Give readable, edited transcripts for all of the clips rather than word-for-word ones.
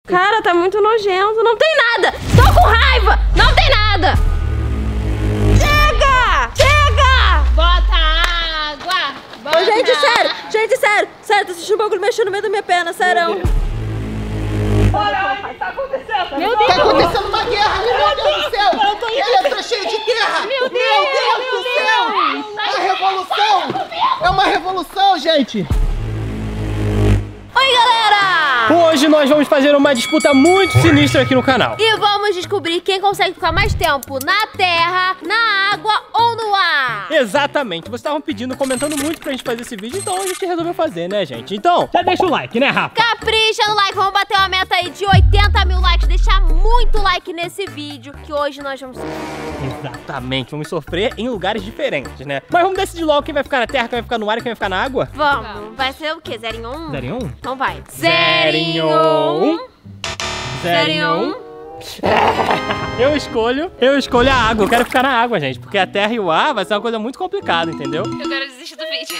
Cara, tá muito nojento. Não tem nada. Tô com raiva. Não tem nada. Chega! Chega! Bota água. Bota Ô, gente, sério. Gente, sério. Sério, tô sentindo um bagulho mexendo no meio da minha perna. Sério. Olha, o que tá acontecendo? Meu Deus. Tá acontecendo uma guerra ali, meu Deus do céu! Ele tá cheio de terra! Meu Deus do céu! Uma revolução! É uma revolução, gente! Oi, galera! Hoje nós vamos fazer uma disputa muito sinistra aqui no canal. E vamos descobrir quem consegue ficar mais tempo na terra, na água ou no ar. Exatamente, vocês estavam pedindo, comentando muito pra gente fazer esse vídeo, então a gente resolveu fazer, né, gente? Então, já deixa o like, né, Rafa? Capricha no like, vamos bater uma meta aí de 80 mil likes, deixar muito like nesse vídeo, que hoje nós vamos... Exatamente, vamos sofrer em lugares diferentes, né? Mas vamos decidir logo quem vai ficar na terra, quem vai ficar no ar e quem vai ficar na água? Vamos, vai ser o quê? 0 em 1? 0 em 1? Então vai. 0 em 1. 0 em 1. Eu escolho a água, eu quero ficar na água, gente, porque a terra e o ar vai ser uma coisa muito complicada, entendeu? Eu quero desistir do vídeo.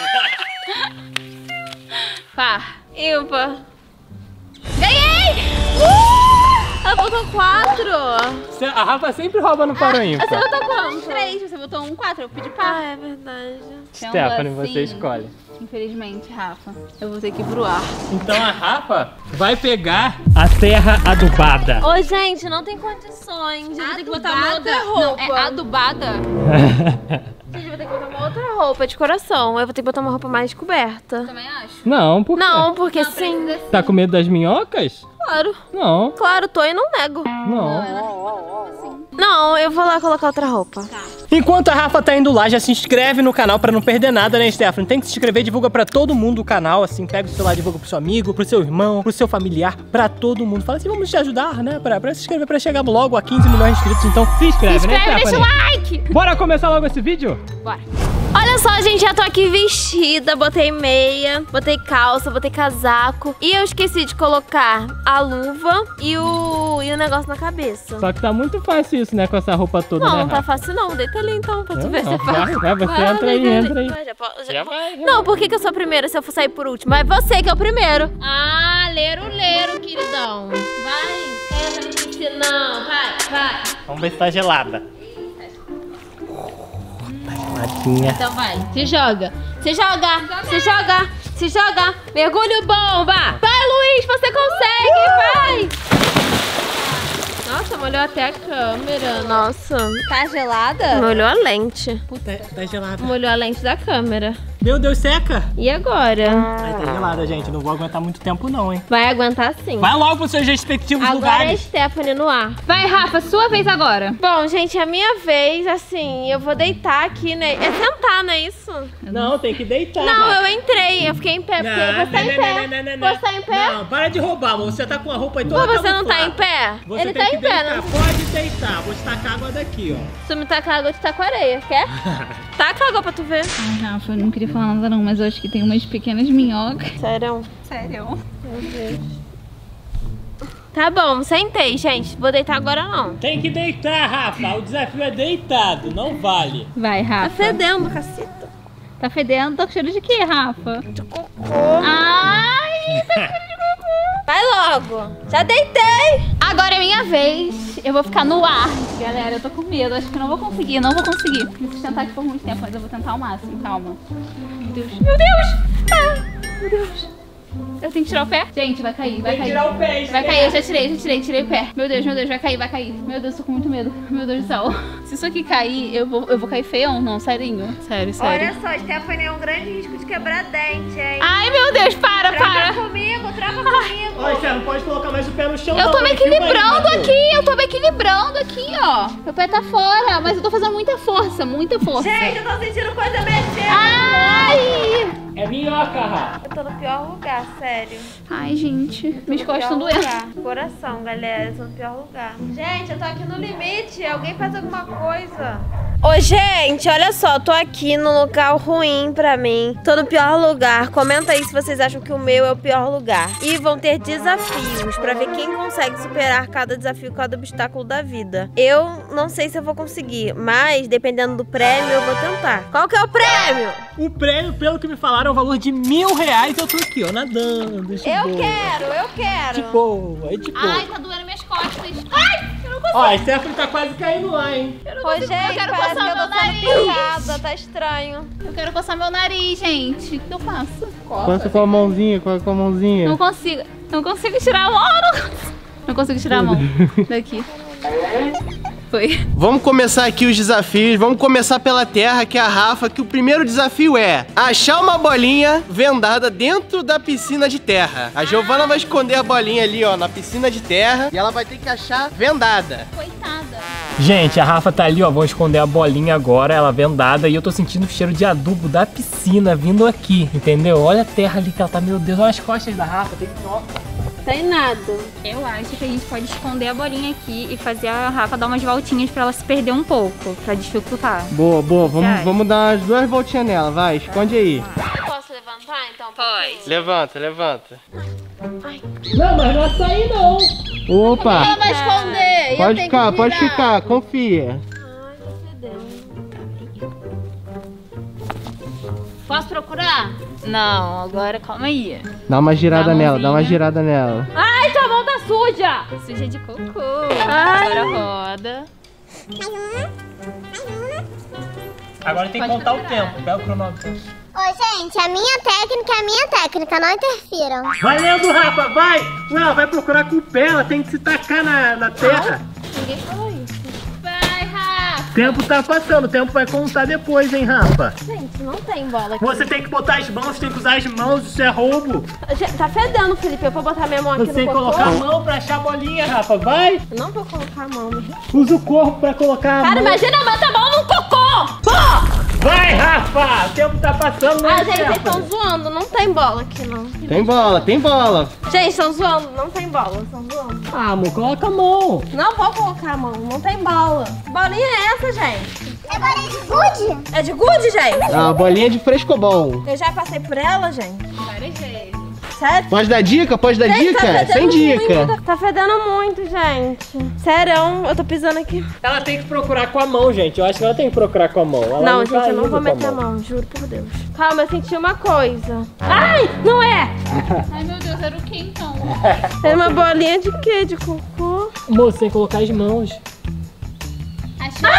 Par. Ímpar. Ganhei! Ela botou 4. A Rafa sempre rouba no par ou ímpar. Você botou quanto? 3, você botou 1, 4, eu pedi par. Ah, é verdade. Stephanie, você escolhe. Infelizmente, Rafa, eu vou ter que ir pro ar. Então a Rafa vai pegar a terra adubada. Ô, gente, não tem condições. Eu vou ter que botar uma outra roupa. Não, é adubada. Gente, eu vou ter que botar uma outra roupa de coração. Eu vou ter que botar uma roupa mais coberta. Também acho. Não, por quê? Não, porque sim. Tá com medo das minhocas? Claro. Não. Claro, tô e não nego. Não. Não, eu vou lá colocar outra roupa. Enquanto a Rafa tá indo lá, já se inscreve no canal pra não perder nada, né, Stephanie? Tem que se inscrever, divulga pra todo mundo o canal, assim, pega o celular, divulga pro seu amigo, pro seu irmão, pro seu familiar, pra todo mundo. Fala assim, vamos te ajudar, né, pra se inscrever, pra chegar logo a 15 milhões de inscritos. Então se inscreve, né, Stephanie? Deixa o like! Bora começar logo esse vídeo? Bora. Olha só, gente, já tô aqui vestida, botei meia, botei calça, botei casaco. E eu esqueci de colocar a luva e o negócio na cabeça. Só que tá muito fácil isso, né, com essa roupa toda, Não, né, não tá Rafa? fácil não, deita ali então, pra tu ver se é Não, fácil. vai, você entra aí, entra aí. Já vai. Não, por que eu sou a primeira se eu for sair por último? É você que é o primeiro. Ah, leiro, queridão. Vai, entra no piscinão, vai. Vamos ver se tá gelada. Geladinha. Então vai, se joga. Se joga. Mergulho bomba. Vai, Luiz, você consegue, vai. Nossa, molhou até a câmera. Nossa, Tá gelada? molhou a lente. Puta, tá gelada. Molhou a lente da câmera. Meu Deus, seca. E agora? Ai, tá gelada, gente. Não vou aguentar muito tempo não, hein. Vai aguentar sim. Vai logo pros seus respectivos Agora é lugares. Stephanie no ar. Vai, Rafa, sua vez agora. Bom, gente, a minha vez, assim, eu vou deitar aqui, né? É sentar, não é isso? Não, tem que deitar. Não, Rafa. eu entrei, eu fiquei em pé, porque você tá em pé. Você tá em pé? Não, para de roubar, amor. Você tá com a roupa aí toda Pô, você não tá em camuflada. pé? Você Ele tem tá que em pé, deitar. não? Pode deitar. Vou te tacar água daqui, ó. Se tu me tacar água, eu te taco areia, quer? Taca água pra tu ver. Ai, Rafa, eu não queria falar nada não, mas eu acho que tem umas pequenas minhocas. Sério? Sério? Meu Deus. Tá bom, sentei, gente. Vou deitar agora não. Tem que deitar, Rafa. O desafio é deitado, não vale. Vai, Tá Rafa. fedendo, caceta. Tá fedendo? Tá com cheiro de quê, Rafa? De cocô. Ai, Vai logo. Já deitei. agora é minha vez. Eu vou ficar no ar. Galera, eu tô com medo. Acho que não vou conseguir, não vou conseguir. Me sustentar aqui por muito tempo, mas eu vou tentar ao máximo. Calma. Meu Deus. Meu Deus! Ah, meu Deus. Eu tenho que tirar o pé? Gente, vai cair, vai Tem que cair. tirar o pé, Vai cair, eu já tirei o pé. Meu Deus, vai cair. Meu Deus, tô com muito medo. Meu Deus do céu. Se isso aqui cair, eu vou cair feião, não, serinho. Sério. Olha só, Stephanie é um grande risco de quebrar dente, hein? Ai, meu Deus, para. Troca comigo. Olha, você não pode colocar mais o pé no chão. Eu não, tô me filma aí, equilibrando Matheus. aqui, ó. Meu pé tá fora, mas eu tô fazendo muita força. Gente, eu tô sentindo coisa mexendo. Ai! É minhoca, Rafa. Eu tô no pior lugar, sério. Ai, gente, minhas costas estão Pior doendo. lugar. Coração, galera, eu tô no pior lugar. Gente, eu tô aqui no limite. Alguém faz alguma coisa. Ô, gente, olha só, tô aqui num local ruim pra mim. Tô no pior lugar. Comenta aí se vocês acham que o meu é o pior lugar. E vão ter desafios pra ver quem consegue superar cada desafio, cada obstáculo da vida. Eu não sei se eu vou conseguir, mas dependendo do prêmio, eu vou tentar. Qual que é o prêmio? O prêmio, pelo que me falaram, é o valor de R$1.000. Eu tô aqui, ó, nadando. De Eu boa. quero. De boa, de boa. Ai, tá doendo minhas costas. Ai, eu não consigo. Ó, a Stephanie tá quase caindo lá, hein? Ô, gente, eu quero parece coçar que eu tô meu sendo nariz. picada, tá estranho. Eu quero coçar meu nariz, gente. O que eu faço? Coça com a mãozinha, coça com a mãozinha. Não consigo tirar a mão. Não consigo tirar a mão daqui. Foi. Vamos começar aqui os desafios. Vamos começar pela terra, que é a Rafa, que o primeiro desafio é achar uma bolinha vendada dentro da piscina de terra. A Giovana vai esconder a bolinha ali, ó, na piscina de terra, e ela vai ter que achar vendada. Coitada. Gente, a Rafa tá ali, ó. Vou esconder a bolinha agora, ela vendada. E eu tô sentindo o cheiro de adubo da piscina vindo aqui, entendeu? Olha a terra ali que ela tá, meu Deus. Olha as costas da Rafa. Tem que... Tem nada. Eu acho que a gente pode esconder a bolinha aqui e fazer a Rafa dar umas voltinhas pra ela se perder um pouco, pra dificultar. Boa, boa. Vamos dar as 2 voltinhas nela, vai. Esconde aí. Eu posso levantar, então? Pode. Levanta. Não, mas não vai sair, não. Opa. Ela vai esconder. Pode ficar, confia. Ai, meu Deus. Posso procurar? Não, agora calma aí. Dá uma girada Dá a nela, dá uma mãozinha. girada nela. Ai, tua mão tá suja! Suja de cocô. Agora roda. Agora tem que Pode contar o procurar. tempo. Pega o cronômetro. Ô, gente, a minha técnica é a minha técnica, não interfiram. Valendo, Rafa, vai! Ué, ela vai procurar com o pé, ela tem que se tacar na terra. Ninguém falou isso. Vai, Rafa! O tempo tá passando, o tempo vai contar depois, hein, Rafa? Gente, não tem bola aqui. Você tem que botar as mãos, tem que usar as mãos, isso é roubo. Tá fedendo, Felipe. Eu vou botar minha mão aqui Você tem no que cocô. colocar a mão pra achar a bolinha, Rafa, vai! Eu não vou colocar a mão. Usa o corpo pra colocar a Cara, mão. imagina eu botar a mão no cocô! Pô! Vai, Rafa! O tempo tá passando, né, Ah, gente, vocês Stephanie? estão zoando. Não tem bola aqui, não. Tem bola. Gente, estão zoando. Não tem bola. Estão zoando. Ah, amor, coloca a mão. Não vou colocar a mão. Não tem bola. Que bolinha é essa, gente? É bolinha de gude? É de gude, gente? Ah, bolinha de frescobol. Eu já passei por ela, gente. Várias vezes. Sério? Pode dar dica? Pode dar Gente, tá dica? fedendo Sem dica. muito. Tá fedendo muito, gente. Sério, eu tô pisando aqui. Ela tem que procurar com a mão, gente. Eu acho que ela tem que procurar com a mão. Ela Não, tá gente, eu não indo vou com a meter a mão, juro por Deus. Calma, eu senti uma coisa. Ai, não é! Ai, meu Deus, era o que então? É uma bolinha de quê? De cocô? Moço, tem que colocar as mãos. Achei.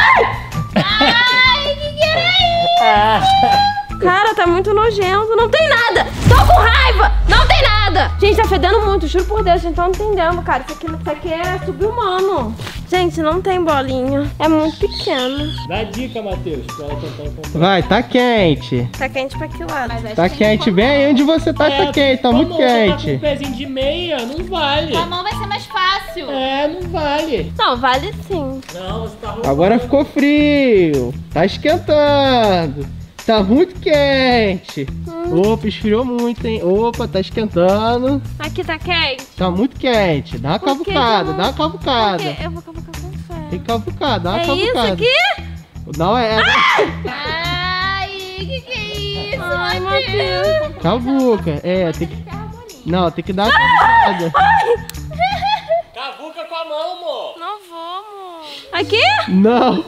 Ai, que era isso? Ah. Cara, tá muito nojento. Não tem nada! Tô com raiva! Não tem nada! Gente, tá fedendo muito, juro por Deus. Gente, tô entendendo, cara. Isso aqui é sub-humano. Gente, não tem bolinha. É muito pequeno. Dá dica, Matheus, pra ela tentar encontrar. Vai, tá quente. Tá quente pra que lado? Mas acho Tá que tem quente. que Bem aí onde você tá, tá quente. Tá com a muito mão, você tá com um quente. pezinho de meia, não vale. Com a mão vai ser mais fácil. É, não vale. Não, vale sim. Não, você tá roubando. Agora ficou frio. Tá esquentando. Tá muito quente. Opa, esfriou muito, hein? Opa, tá esquentando. Aqui tá quente. Tá muito quente. Dá uma Por que cavucada, que eu dá uma cavucada. Porque eu vou cavucar com fé. Tem que cavucar, dá uma É cavucada. isso aqui? Não é. Ai, que é isso? Ai, meu Deus. Cavuca. É, tem que. Não, tem que dar uma cavucada. Cavuca com a mão, amor. Não vou, amor. Aqui? Não.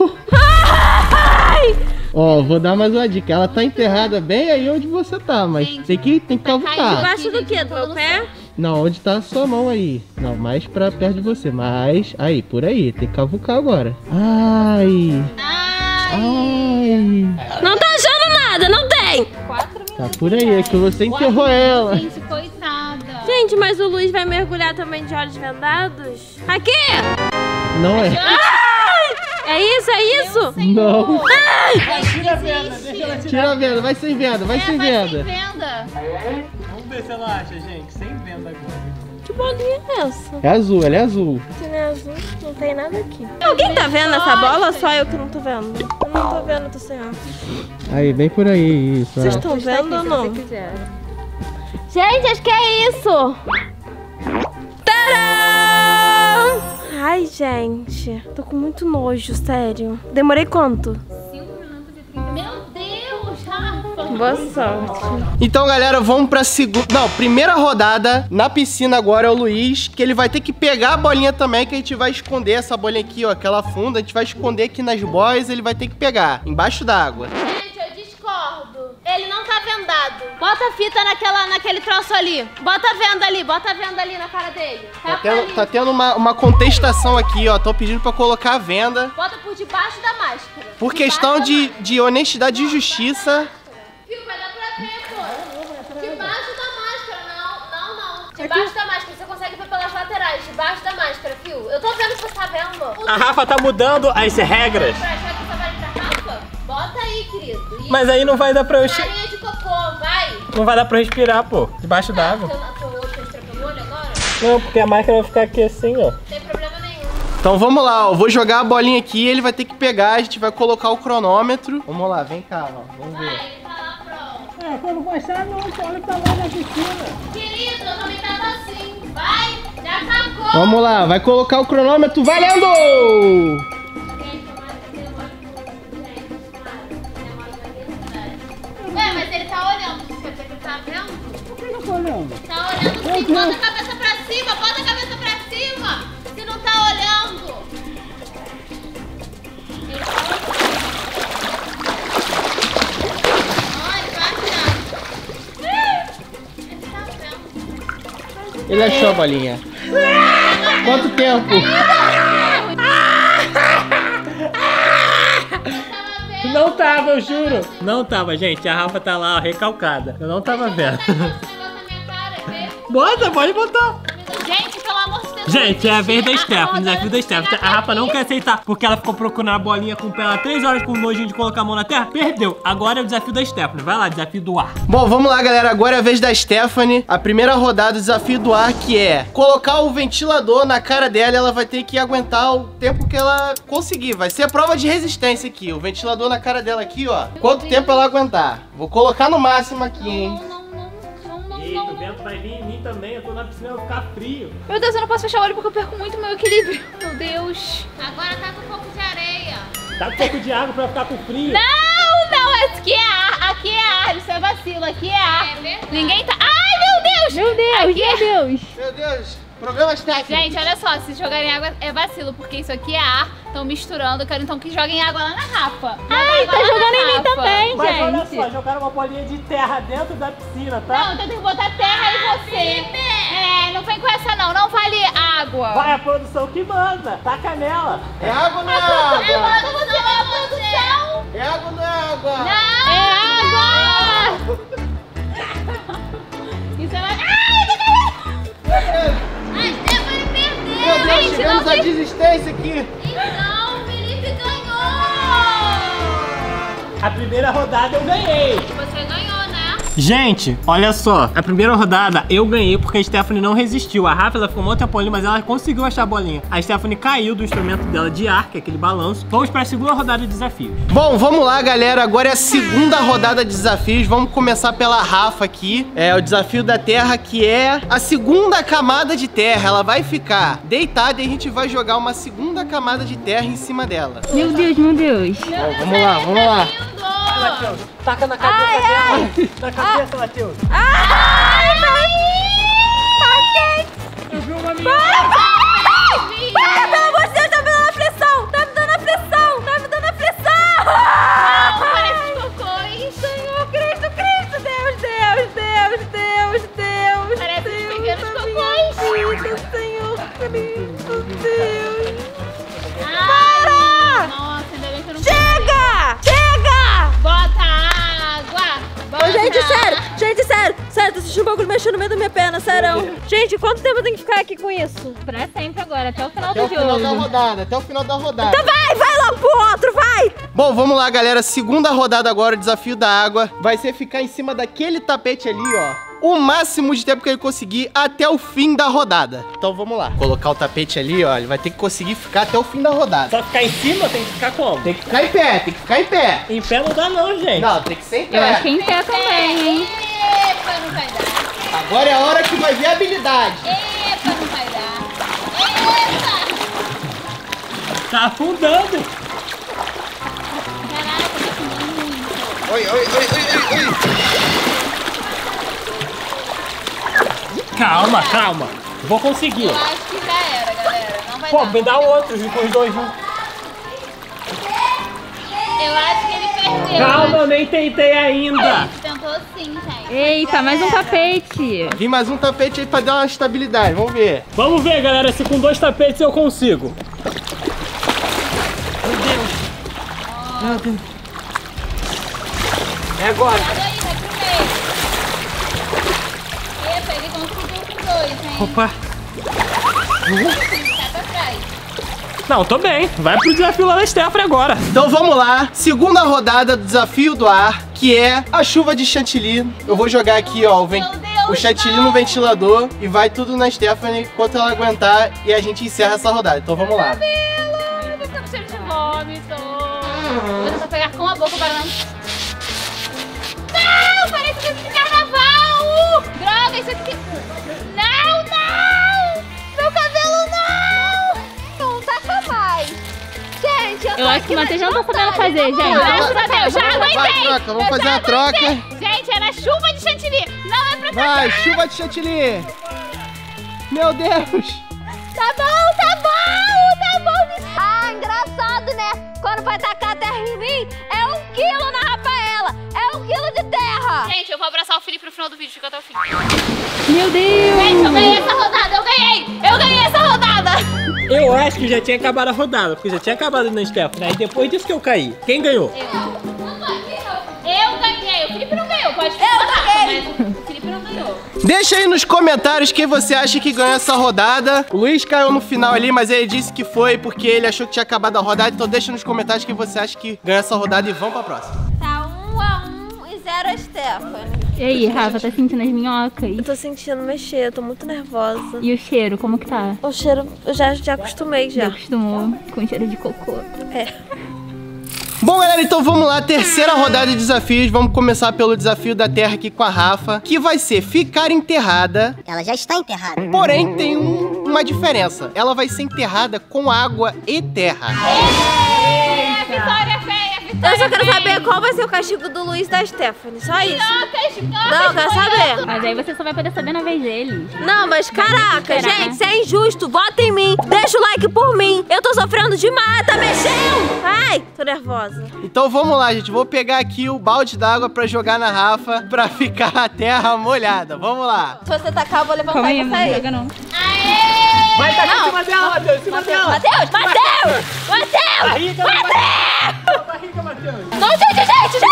Ó, vou dar mais uma dica. Ela tá enterrada bem aí onde você tá, mas tem que cavucar. Embaixo do quê? Do meu pé? Não, onde tá a sua mão aí? Não, mais pra perto de você. Mais. Aí, por aí. Tem que cavucar agora. Ai. Ai. Não tá achando nada, não tem. 4 minutos. Tá por aí, é que você enterrou ela. Gente, coitada. Gente, mas o Luiz vai mergulhar também de olhos vendados? Aqui! Não é? É isso, é isso? Não. Tira a venda, deixa ela tirar. Tira a venda, vai sem venda, vai sem Vai sem venda. venda. Vamos ver se ela acha, gente. Sem venda agora. Que bolinha é essa? É azul, ela é azul. Se não é azul, não tem nada aqui. Alguém tá vendo essa bola ou só eu que não tô vendo? Eu não tô vendo, tô sem óculos. Aí, vem por aí, isso. Vocês ó. estão vendo ou não? Gente, acho que é isso. Tadã! Ai, gente. Tô com muito nojo, sério. Demorei quanto? Boa sorte. Então, galera, vamos pra segunda... Não, primeira rodada na piscina agora é o Luiz, que ele vai ter que pegar a bolinha também, que a gente vai esconder essa bolinha aqui, ó, aquela funda, a gente vai esconder aqui nas boias, ele vai ter que pegar, embaixo d'água. Gente, eu discordo. Ele não tá vendado. Bota a fita naquele troço ali. Bota a venda ali na cara dele. Tá tendo uma contestação aqui, ó, tô pedindo pra colocar a venda. Bota por debaixo da máscara. Por questão de honestidade e justiça. Fio, vai dar pra ver, pô. Debaixo da máscara, não. Debaixo da máscara, você consegue ver pelas laterais. Debaixo da máscara, Fio. Eu tô vendo que você tá vendo. A Rafa tá mudando as regras. Pra achar que você vai pra Rafa? Bota aí, querido. Isso. Mas aí não vai dar pra eu... Carinha de cocô, vai. Não vai dar pra eu respirar, pô. Debaixo d'água. Teu olho tá estrepando o olho agora? Não, porque a máscara vai ficar aqui assim, ó. Não tem problema nenhum. Então vamos lá, ó, vou jogar a bolinha aqui, ele vai ter que pegar, a gente vai colocar o cronômetro. Vamos lá, vem cá, ó, vamos ver. Vai, ele tá lá pronto. É, quando gostar, não, olha o tamanho da piscina. Querido, eu também tava assim. Vai, já acabou. Vamos lá, vai colocar o cronômetro, valendo! Ué, mas ele tá olhando, você quer dizer que ele tá vendo? Por que eu tô olhando? Tá olhando sim, bota a cabeça pra cima, bota a cabeça pra cima! Se não tá olhando! Ele tá olhando. Olha, vai achar. Ele tá vendo. Ele achou a bolinha. Quanto tempo? Não tava, eu juro. Não tava, gente. A Rafa tá lá, ó, recalcada. Eu não tava vendo. Bota, pode botar. Gente, pelo amor de Deus. Gente, é a vez da Stephanie, desafio da Stephanie. A Rafa não quer aceitar porque ela ficou procurando a bolinha com o pé lá 3 horas com nojinho de colocar a mão na terra. Perdeu. Agora é o desafio da Stephanie. Vai lá, desafio do ar. Bom, vamos lá, galera. Agora é a vez da Stephanie. A primeira rodada, o desafio do ar, que é colocar o ventilador na cara dela. Ela vai ter que aguentar o tempo que ela conseguir. Vai ser a prova de resistência aqui. O ventilador na cara dela aqui, ó. Quanto tempo ela aguentar. Vou colocar no máximo aqui, hein. Eita, o vento vai vir em mim também. Eu tô na piscina, eu vou ficar frio. Meu Deus, eu não posso fechar o olho porque eu perco muito meu equilíbrio. Meu Deus. Agora tá com um pouco de areia. Dá um pouco de água pra ficar com frio. Não, aqui é ar, aqui é ar. Isso é vacilo, aqui é ar. É verdade. Ninguém tá... Ai, meu Deus! Meu Deus, Aqui é... Deus. Meu Deus. Problemas técnicos. Gente, olha só, se jogarem água é vacilo, porque isso aqui é ar, estão misturando, eu quero então que joguem água lá na Rafa. Ai, tá jogando em mim também, Mas olha só, jogaram uma bolinha de terra dentro da piscina, tá? Não, então tem que botar terra em você. É, não vem com essa não, não vale água. Vai a produção que manda, taca nela. É água ou não é água? É a produção. É água ou não é água? Não, é água. Isso é uma... Ai, eu tô caindo. A Stephanie perdeu. Meu Deus, Gente, chegamos não à tem- desistência aqui. Então, o Felipe ganhou. A primeira rodada eu ganhei. Você ganhou, né? Gente, olha só, a primeira rodada eu ganhei porque a Stephanie não resistiu. A Rafa ela ficou muito tempo ali, mas ela conseguiu achar a bolinha. A Stephanie caiu do instrumento dela de ar, que é aquele balanço. Vamos para a segunda rodada de desafios. Bom, vamos lá, galera. Agora é a segunda rodada de desafios. Vamos começar pela Rafa aqui. É o desafio da terra, que é a segunda camada de terra. Ela vai ficar deitada e a gente vai jogar uma segunda camada de terra em cima dela. Meu Deus, meu Deus. Bom, vamos lá, vamos lá. Matheus, taca na cabeça dela. Na cabeça, Matheus. Ai, ok. Eu vi uma menina. Para, pelo amor de Deus, tá me dando aflição. Tá me dando aflição. Tá me dando aflição. Não, parece cocôs. Senhor Cristo, Cristo. Deus, Deus, Deus, Deus, Deus. Parece os pequenos cocôs. Senhor Cristo, Deus. Para! Nossa, ainda bem que eu não... Chega! Chega! Bota água! Bota... Gente, sério, tô sentindo um bagulho mexendo no meio da minha perna, sério. Gente, quanto tempo eu tenho que ficar aqui com isso? Pra sempre agora, até o final Até do o final da jogo. rodada, até o final da rodada. Então vai logo pro outro, vai! Bom, vamos lá, galera. Segunda rodada agora, o desafio da água. Vai ser ficar em cima daquele tapete ali, ó. O máximo de tempo que ele conseguir até o fim da rodada. Então vamos lá. Colocar o tapete ali, ó. Ele vai ter que conseguir ficar até o fim da rodada. Só ficar em cima tem que ficar como? Tem que ficar em pé, tem que ficar em pé. Em pé não dá não, gente. Não, tem que ser em pé. Eu acho que é em pé também, hein? Epa, não vai dar. Agora é a hora que vai ver a habilidade. Epa, não vai dar. Tá afundando. Caraca, tá muito. Oi. Calma. Vou conseguir. Eu acho que já era, galera. Não vai Pô, dar. me dá outro, com os dois juntos. Eu acho que ele perdeu. Calma, eu nem tentei ainda. Tentou sim, gente. Eita, mais um tapete. Vim mais um tapete aí pra dar uma estabilidade. Vamos ver. Vamos ver, galera, se com 2 tapetes eu consigo. Meu Deus. É agora. Vai pro meio. Epa, ele conseguiu com 2, hein? Opa. Sai pra trás. Não, tô bem. Vai pro desafio lá da Stephanie agora. Então vamos lá. Segunda rodada do desafio do ar, que é a chuva de chantilly. Eu vou jogar aqui, ó, o chantilly no ventilador e vai tudo na Stephanie enquanto ela aguentar e a gente encerra essa rodada. Então vamos lá. Eu tô com cheiro de vômito. Vou tentar pegar com a boca para não... Não, parece que é de carnaval. Droga, isso aqui... Não. Meu cabelo não taca mais. Gente, Eu acho que o Matheus não tá sabendo fazer, gente. Matheus, já aguentei. Troca, vamos fazer uma troca. Gente, era chuva de chantilly. Não é pra Vai, chuva de chantilly. Meu Deus. Tá bom. Ah, engraçado, né? Quando vai tacar a terra em mim, é 1 quilo na Rafaela. É 1 quilo de terra. Gente, eu vou abraçar o Felipe no final do vídeo, fica até o fim. Meu Deus. Gente, eu ganhei essa rodada, eu ganhei essa rodada. Eu acho que já tinha acabado a rodada, porque já tinha acabado na Stephanie. Aí depois disso que eu caí. Quem ganhou? Eu ganhei, o Felipe não ganhou, pode falar, mas o Felipe não ganhou. Deixa aí nos comentários quem você acha que ganhou essa rodada. O Luiz caiu no final ali, mas ele disse que foi porque ele achou que tinha acabado a rodada. Então deixa nos comentários quem você acha que ganhou essa rodada e vamos pra próxima. Tá 1-1 e 0 a Stephanie. E aí, Rafa, tá sentindo as minhocas? Eu tô sentindo mexer, eu tô muito nervosa. E o cheiro, como que tá? O cheiro, eu já acostumei Já já. acostumou com cheiro de cocô. Bom, galera, então vamos lá, terceira rodada de desafios. Vamos começar pelo desafio da terra aqui com a Rafa, que vai ser ficar enterrada. Ela já está enterrada. Porém, tem uma diferença. Ela vai ser enterrada com água e terra. Vitória feia, Eu só quero saber qual vai ser o castigo do Luiz e da Stephanie, só isso. Não, eu quero saber. Mas aí você só vai poder saber na vez deles. Não, mas caraca, gente, isso é injusto. Vota em mim, deixa o like por mim. Eu tô sofrendo demais, tá mexendo. Ai, tô nervosa. Então vamos lá, gente. Vou pegar aqui o balde d'água pra jogar na Rafa pra ficar a terra molhada. Vamos lá. Se você tacar, eu vou levantar Calma e aí, vou não sair. joga não. Vai tacar em cima dela, Matheus, em cima dela. Matheus! Barriga, Matheus. Não, gente!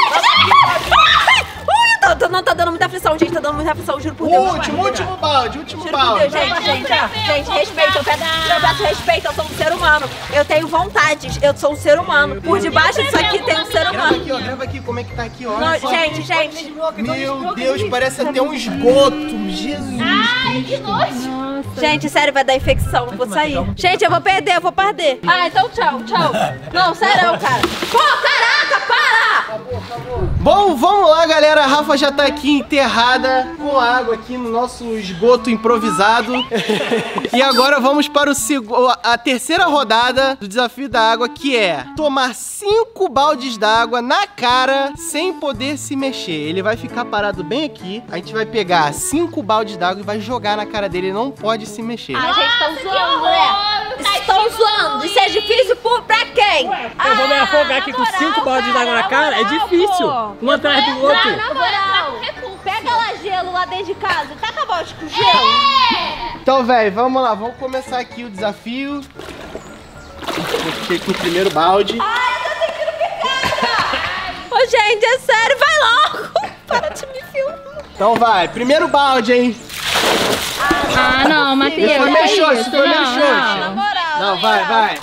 Não tá dando muita aflição, gente. Tá dando muita aflição, juro por Deus. Último balde. Juro por Deus, gente, respeito. Eu peço respeito, eu sou um ser humano. Eu tenho vontades, eu sou um ser humano. Por debaixo disso aqui tem um ser Grava humano. aqui, ó. Grava aqui como é que tá aqui, ó. Não, Olha só. gente. Meu Deus, parece até um esgoto. Jesus. Ai, que nojo. Gente, sério, vai dar infecção, não vou sair. Gente, eu vou perder. Ah, então tchau. Não, sério, cara. Pô, caraca, para! Bom, vamos lá, galera. A Rafa já tá aqui enterrada com água aqui no nosso esgoto improvisado. E agora vamos para a terceira rodada do desafio da água, que é tomar 5 baldes d'água na cara sem poder se mexer. Ele vai ficar parado bem aqui. A gente vai pegar 5 baldes d'água e vai jogar na cara dele. Ele não pode se mexer. Ah, gente, estão zoando, né? Estão zoando. Isso é difícil pra quem? Eu vou me afogar aqui com 5 baldes d'água na cara? É difícil. Um atrás do outro. Na moral, pega lá gelo lá dentro de casa. Taca a balde com gelo. Então, velho, vamos lá. Vamos começar aqui o desafio. Fiquei com o primeiro balde. Ai, eu tô sentindo picada. Ô, gente, é sério. Vai logo. Para de me filmar. Então vai. Primeiro balde, hein? Ah, não, Matheus. Esse foi meio xoxo, foi meio Na xoxo. moral. Não, vai.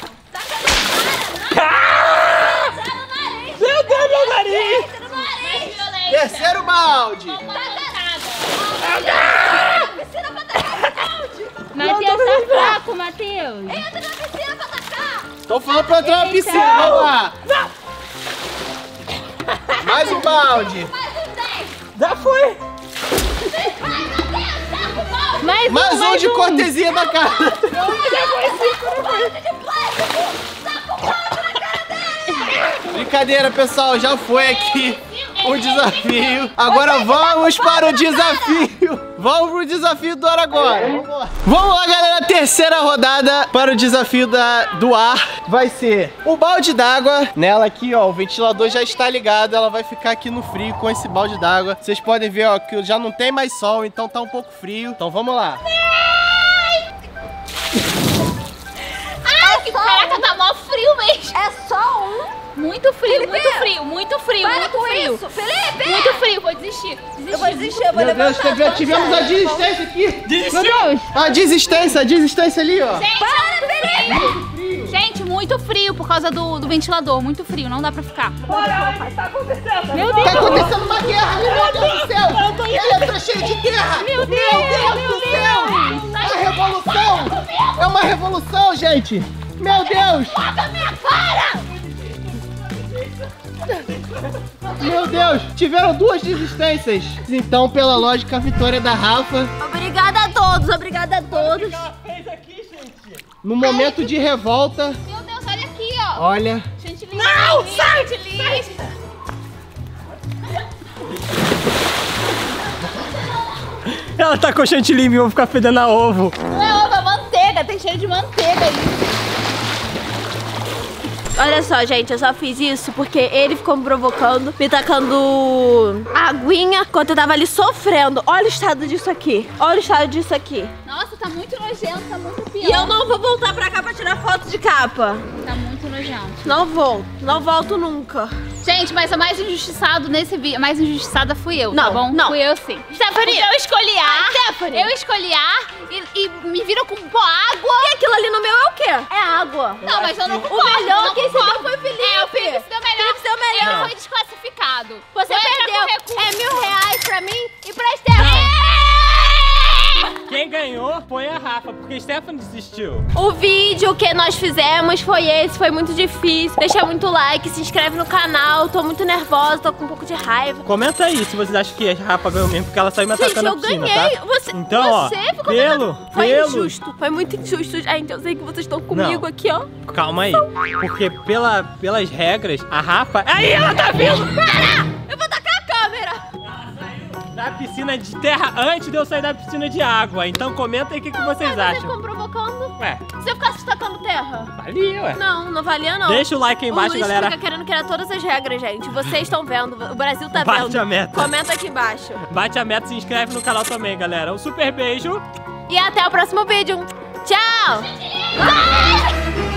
Meu Deus, meu nariz. Terceiro balde. Matheus tá fraco, Matheus. Tô falando pra entrar na piscina, vamos lá. Mais um balde. Já foi. Mais um de cortesia da cara. Brincadeira, pessoal, já foi aqui um desafio. Agora vamos para o desafio. Vamos pro desafio do ar agora. Vamos lá, galera. Terceira rodada para o desafio do ar vai ser o balde d'água. Nela aqui, ó, o ventilador já está ligado. Ela vai ficar aqui no frio com esse balde d'água. Vocês podem ver, ó, que já não tem mais sol, então tá um pouco frio. Então vamos lá. Ai, caraca, tá mó frio mesmo. É só um. Muito frio, Felipe, muito frio, muito frio, Para muito com frio. isso, Felipe! Muito frio, vou desistir. Eu vou desistir, eu vou Meu Deus, levantar. tivemos a desistência aqui. Desistiu? A desistência ali, ó. Gente, Para, Felipe! gente, muito frio por causa do ventilador, muito frio, não dá pra ficar. Tá acontecendo. Meu Deus. Tá acontecendo uma guerra ali, meu Deus do céu. Ela entrou cheia de terra. Meu Deus do céu. A revolução. É uma revolução, gente. Meu Deus. Meu Deus, tiveram duas desistências. Então, pela lógica, a vitória é da Rafa. Obrigada a todos, obrigada a todos. No momento de revolta, Meu Deus, olha aqui, ó. olha. Chantilly. Não, sai! Chantilly. Ela tá com chantilly e vou ficar fedendo a ovo. Não é ovo, é manteiga, tem cheiro de manteiga aí. Olha só, gente, eu só fiz isso porque ele ficou me provocando, me tacando aguinha enquanto eu tava ali sofrendo. Olha o estado disso aqui. Olha o estado disso aqui. Nossa, tá muito nojento, tá muito pior. E eu não vou voltar pra cá pra tirar foto de capa. Tá muito nojento. Não vou. Não volto nunca. Gente, mas a mais injustiçado nesse vídeo, a mais injustiçada fui eu, tá Não, bom? não. Fui eu sim. Stephanie, eu escolhi ar, eu escolhi ar e me viram com água. E aquilo ali no meu é o quê? É água. Não, mas eu não concordo. O melhor não quem se concordo. deu foi o Felipe. É, o Felipe se deu melhor. Felipe se deu melhor. Ele foi desclassificado. Você Foi perdeu. com recurso. É R$1.000 pra mim e pra Stephanie. Quem ganhou foi a Rafa, porque Stephanie desistiu. O vídeo que nós fizemos foi esse, foi muito difícil. Deixa muito like, se inscreve no canal. Tô muito nervosa, tô com um pouco de raiva. Comenta aí se vocês acham que a Rafa ganhou mesmo, porque ela saiu me Gente, atacando eu na piscina, ganhei. tá? Você, Então, ó, você ficou Foi pelo... injusto, foi muito injusto. Gente, eu sei que vocês estão comigo Não. aqui, ó. Calma aí, porque pelas regras, a Rafa... Aí, ela tá vindo! Eu vou tacar a câmera. Da piscina de terra antes de eu sair da piscina de água. Então comenta aí o que vocês Vocês acham. ficam provocando. Ué, Se eu ficasse tacando terra? valia, ué. Não, não valia não. Deixa o like aí embaixo, o Luiz galera. fica querendo criar todas as regras, gente. Vocês estão vendo, o Brasil tá Bate vendo. a meta. Comenta aqui embaixo. Bate a meta, se inscreve no canal também, galera. Um super beijo. E até o próximo vídeo. Tchau!